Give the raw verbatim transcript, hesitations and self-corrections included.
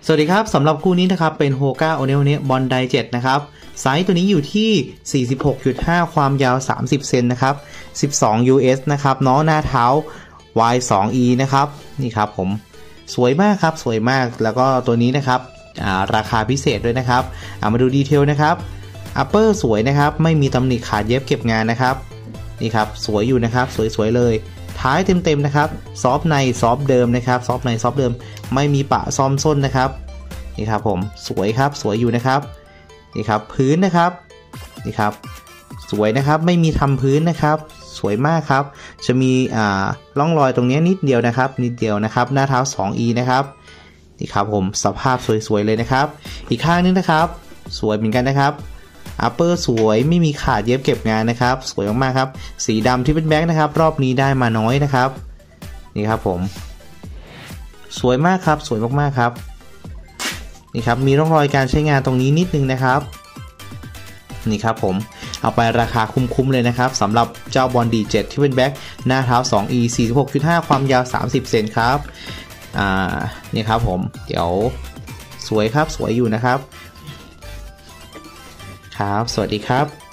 สวัสดีครับสำหรับคู่นี้นะครับเป็นโฮก้าโอเนลเนบอลไดเจ็ดนะครับไซส์ตัวนี้อยู่ที่ สี่สิบหกจุดห้า ความยาวสามสิบเซนนะครับสิบสอง ยู เอส นะครับน้องหน้าเท้า วาย ทู อี นะครับนี่ครับผมสวยมากครับสวยมากแล้วก็ตัวนี้นะครับราคาพิเศษด้วยนะครับมาดูดีเทลนะครับอัปเปอร์สวยนะครับไม่มีตำหนิขาดเย็บเก็บงานนะครับนี่ครับสวยอยู่นะครับสวยๆเลยท้ายเต็มๆนะครับซอฟในซอฟเดิมนะครับซอฟในซอฟเดิมไม่มีปะซ่อมส้นนะครับนี่ครับผมสวยครับสวยอยู่นะครับนี่ครับพื้นนะครับนี่ครับสวยนะครับไม่มีทำพื้นนะครับสวยมากครับจะมีอ่าร่องรอยตรงนี้นิดเดียวนะครับนิดเดียวนะครับหน้าเท้า ทู อี นะครับนี่ครับผมสภาพสวยๆเลยนะครับอีกข้างนึงนะครับสวยเหมือนกันนะครับอัปเปอร์สวยไม่มีขาดเย็บเก็บงานนะครับสวยมากๆครับสีดำที่เป็นแบ็คนะครับรอบนี้ได้มาน้อยนะครับนี่ครับผมสวยมากครับสวยมากๆครับนี่ครับมีร่องรอยการใช้งานตรงนี้นิดนึงนะครับนี่ครับผมเอาไปราคาคุ้มๆเลยนะครับสำหรับเจ้าบอลดีเจ็ดที่เป็นแบ็คหน้าเท้า ทู อี สี่สิบหกจุดห้า ความยาวสามสิบเซนครับอ่านี่ครับผมเดี๋ยวสวยครับสวยอยู่นะครับครับสวัสดีครับ